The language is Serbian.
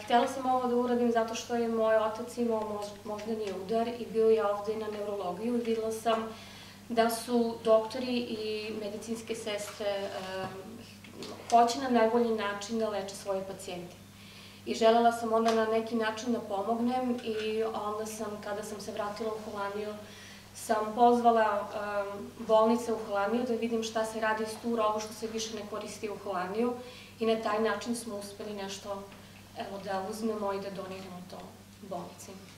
Htela sam ovo da uradim zato što je moj otac imao moždani udar i bio je ovde na neurologiju i videla sam da su doktori i medicinske sestre hoće na najbolji način da leče svoje pacijente. I želela sam onda na neki način da pomognem i onda sam, kada sam se vratila u Holandiju, sam pozvala bolnice u Holandiju da vidim šta se radi s tu robu što se više ne koristi u Holandiju i na taj način smo uspeli nešto da uzmemo i da doniramo to bolnici.